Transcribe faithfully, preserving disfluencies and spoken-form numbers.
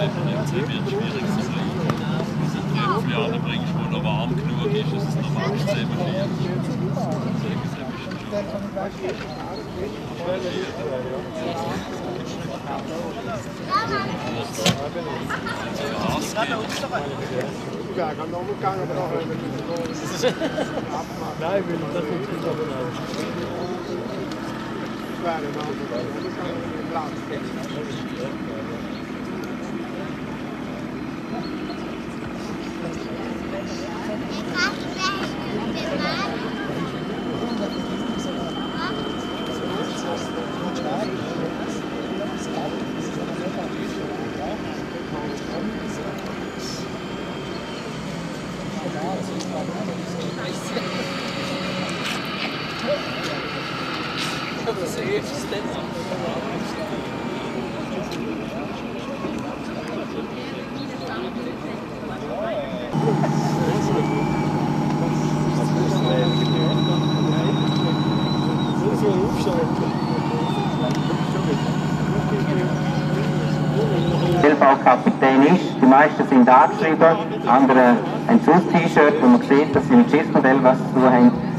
Jetzt wird es schwierig zu sein. Wenn du ein Tröpfchen anbringst, wo noch warm genug ist, dass es noch max zehn vier. Nein, ich will das nicht Kapitän ist. Die meisten sind angeschrieben, andere ein Sus-T-Shirt, wo man sieht, dass sie ein Schiffsmodell was zu haben.